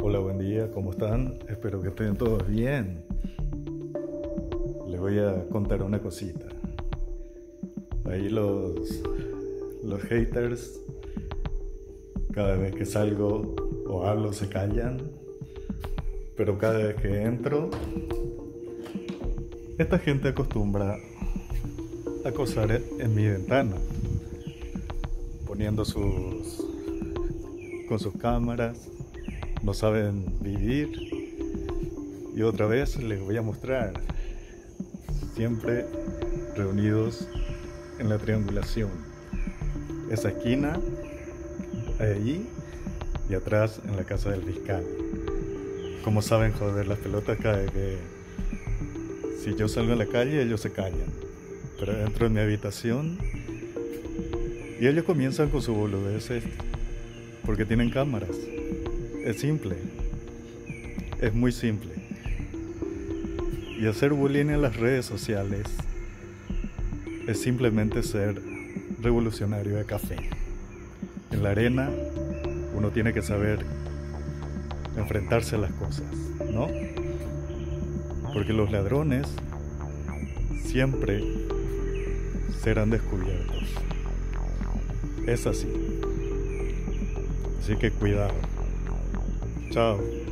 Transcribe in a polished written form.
Hola, buen día, ¿cómo están? Espero que estén todos bien. Les voy a contar una cosita. Ahí los haters, cada vez que salgo o hablo se callan, pero cada vez que entro, esta gente acostumbra a acosar en mi ventana, poniendo con sus cámaras. No saben vivir. Y otra vez les voy a mostrar, siempre reunidos en la triangulación, esa esquina ahí y atrás en la casa del fiscal. Como saben joder las pelotas cada vez que si yo salgo a la calle ellos se callan, pero dentro de mi habitación y ellos comienzan con su boludeces porque tienen cámaras. Es simple, es muy simple. Y hacer bullying en las redes sociales es simplemente ser revolucionario de café. En la arena uno tiene que saber enfrentarse a las cosas, ¿no? Porque los ladrones siempre serán descubiertos. Es así. Así que cuidado. Chao.